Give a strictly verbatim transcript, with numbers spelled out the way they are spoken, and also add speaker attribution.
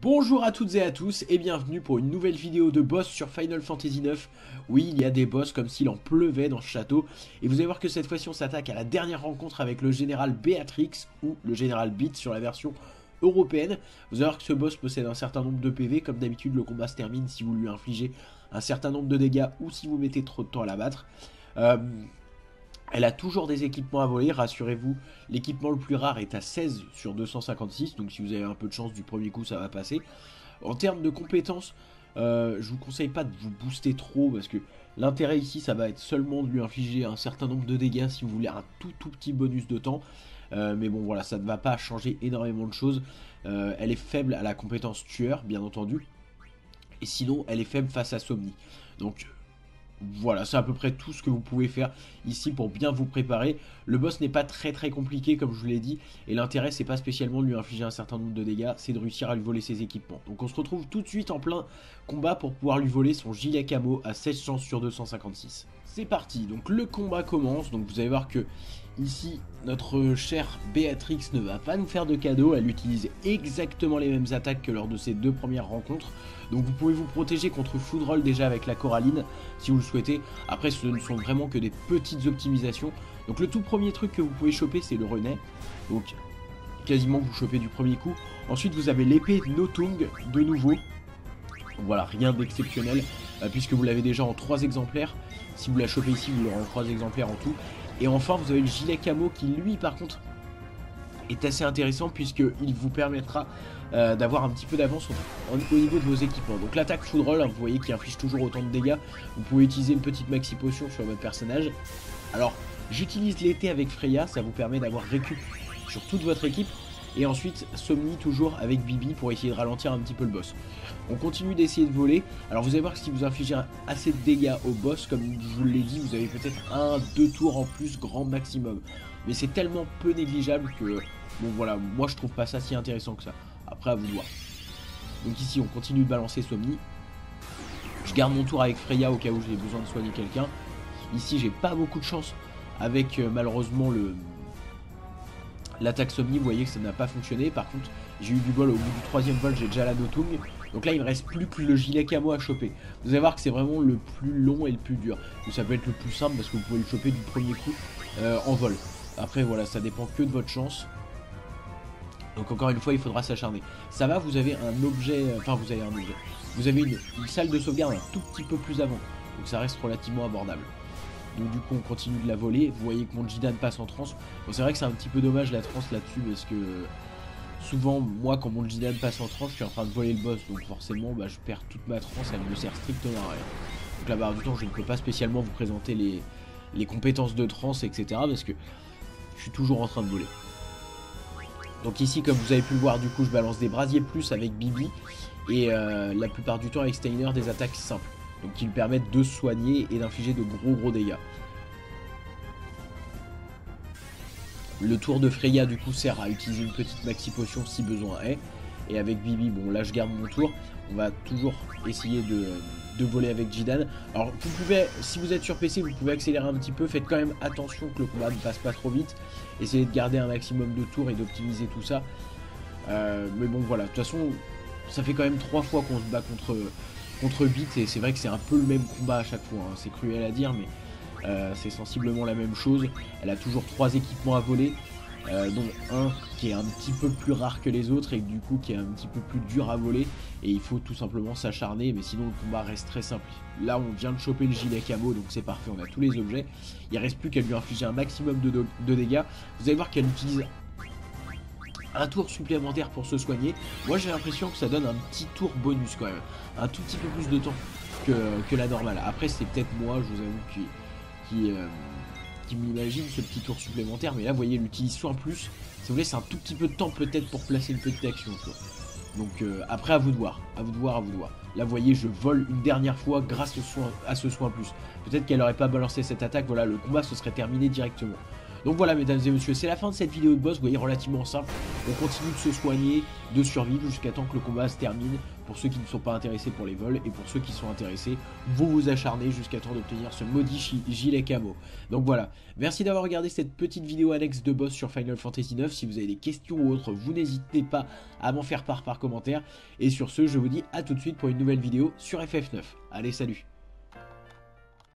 Speaker 1: Bonjour à toutes et à tous et bienvenue pour une nouvelle vidéo de boss sur Final Fantasy neuf. Oui, il y a des boss comme s'il en pleuvait dans ce château. Et vous allez voir que cette fois-ci on s'attaque à la dernière rencontre avec le général Béatrix ou le général Beat sur la version européenne. Vous allez voir que ce boss possède un certain nombre de P V. Comme d'habitude, le combat se termine si vous lui infligez un certain nombre de dégâts ou si vous mettez trop de temps à la battre. Euh... Elle a toujours des équipements à voler, rassurez-vous, l'équipement le plus rare est à seize sur deux cent cinquante-six, donc si vous avez un peu de chance du premier coup ça va passer. En termes de compétences, euh, je vous conseille pas de vous booster trop, parce que l'intérêt ici ça va être seulement de lui infliger un certain nombre de dégâts si vous voulez un tout tout petit bonus de temps. Euh, mais bon voilà, ça ne va pas changer énormément de choses. Euh, elle est faible à la compétence tueur, bien entendu, et sinon elle est faible face à Somni. Donc... voilà, c'est à peu près tout ce que vous pouvez faire ici pour bien vous préparer. Le boss n'est pas très très compliqué comme je vous l'ai dit. Et l'intérêt c'est pas spécialement de lui infliger un certain nombre de dégâts, c'est de réussir à lui voler ses équipements. Donc on se retrouve tout de suite en plein combat pour pouvoir lui voler son gilet camo à seize chances sur deux cent cinquante-six. C'est parti, donc le combat commence. Donc vous allez voir que ici notre chère Béatrix ne va pas nous faire de cadeau. Elle utilise exactement les mêmes attaques que lors de ses deux premières rencontres. Donc vous pouvez vous protéger contre Foudroll déjà avec la coralline si vous le souhaitez. Après ce ne sont vraiment que des petites optimisations. Donc le tout premier truc que vous pouvez choper c'est le René. Donc quasiment vous chopez du premier coup. Ensuite vous avez l'épée Notung de nouveau. Voilà, rien d'exceptionnel euh, puisque vous l'avez déjà en trois exemplaires. Si vous la chopez ici vous l'aurez en trois exemplaires en tout. Et enfin vous avez le gilet camo qui lui par contre est assez intéressant puisqu'il vous permettra euh, d'avoir un petit peu d'avance au, au niveau de vos équipements. Donc l'attaque Foudroll, hein, vous voyez qui inflige toujours autant de dégâts. Vous pouvez utiliser une petite maxi potion sur votre personnage. Alors j'utilise l'été avec Freya, ça vous permet d'avoir récup sur toute votre équipe. Et ensuite Somni toujours avec Bibi pour essayer de ralentir un petit peu le boss. On continue d'essayer de voler. Alors vous allez voir que si vous infligez assez de dégâts au boss, comme je vous l'ai dit, vous avez peut-être un, deux tours en plus grand maximum. Mais c'est tellement peu négligeable que, bon voilà, moi je trouve pas ça si intéressant que ça. Après à vous de voir. Donc ici on continue de balancer Somni. Je garde mon tour avec Freya au cas où j'ai besoin de soigner quelqu'un. Ici j'ai pas beaucoup de chance avec euh, malheureusement le... l'attaque Somni, vous voyez que ça n'a pas fonctionné. Par contre j'ai eu du bol, au bout du troisième vol j'ai déjà la Notung. Donc là il me reste plus que le gilet camo à choper. Vous allez voir que c'est vraiment le plus long et le plus dur. Donc ça peut être le plus simple parce que vous pouvez le choper du premier coup euh, en vol. Après voilà, ça dépend que de votre chance. Donc encore une fois il faudra s'acharner. Ça va, vous avez un objet, enfin vous avez un objet. Vous avez une, une salle de sauvegarde un tout petit peu plus avant. Donc ça reste relativement abordable. Donc du coup on continue de la voler. Vous voyez que mon Jidan passe en transe. Bon, c'est vrai que c'est un petit peu dommage la transe là-dessus parce que souvent moi quand mon Jidan passe en transe je suis en train de voler le boss. Donc forcément bah, je perds toute ma transe, elle ne me sert strictement à rien. Donc la barre du temps je ne peux pas spécialement vous présenter les, les compétences de transe etc. Parce que je suis toujours en train de voler. Donc ici comme vous avez pu le voir du coup je balance des brasiers plus avec Bibi. Et euh, la plupart du temps avec Steiner des attaques simples. Donc qui lui permettent de se soigner et d'infliger de gros gros dégâts. Le tour de Freya du coup sert à utiliser une petite maxi potion si besoin est. Et avec Bibi, bon là je garde mon tour. On va toujours essayer de, de voler avec Jidan. Alors vous pouvez, si vous êtes sur P C, vous pouvez accélérer un petit peu. Faites quand même attention que le combat ne passe pas trop vite. Essayez de garder un maximum de tours et d'optimiser tout ça. Euh, mais bon voilà, de toute façon ça fait quand même trois fois qu'on se bat contre, contre Beat. Et c'est vrai que c'est un peu le même combat à chaque fois, hein. C'est cruel à dire mais euh, c'est sensiblement la même chose. Elle a toujours trois équipements à voler. Euh, dont un qui est un petit peu plus rare que les autres et du coup qui est un petit peu plus dur à voler et il faut tout simplement s'acharner, mais sinon le combat reste très simple. Là on vient de choper le gilet camo donc c'est parfait, on a tous les objets, il reste plus qu'à lui infliger un maximum de, de dégâts. Vous allez voir qu'elle utilise un tour supplémentaire pour se soigner. Moi j'ai l'impression que ça donne un petit tour bonus quand même, un tout petit peu plus de temps que, que la normale. Après c'est peut-être moi, je vous avoue, qui... qui euh, qui m'imagine ce petit tour supplémentaire, mais là vous voyez il utilise soin plus, si vous voulez c'est un tout petit peu de temps peut-être pour placer une petite action quoi. Donc euh, après à vous de voir, à vous de voir, à vous de voir. Là vous voyez je vole une dernière fois grâce au soin, à ce soin plus. Peut-être qu'elle n'aurait pas balancé cette attaque, voilà le combat se serait terminé directement. Donc voilà mesdames et messieurs, c'est la fin de cette vidéo de boss, vous voyez, relativement simple. On continue de se soigner, de survivre jusqu'à temps que le combat se termine. Pour ceux qui ne sont pas intéressés pour les vols, et pour ceux qui sont intéressés, vous vous acharnez jusqu'à temps d'obtenir ce maudit gilet camo. Donc voilà, merci d'avoir regardé cette petite vidéo annexe de boss sur Final Fantasy neuf. Si vous avez des questions ou autres, vous n'hésitez pas à m'en faire part par commentaire. Et sur ce, je vous dis à tout de suite pour une nouvelle vidéo sur F F neuf. Allez, salut!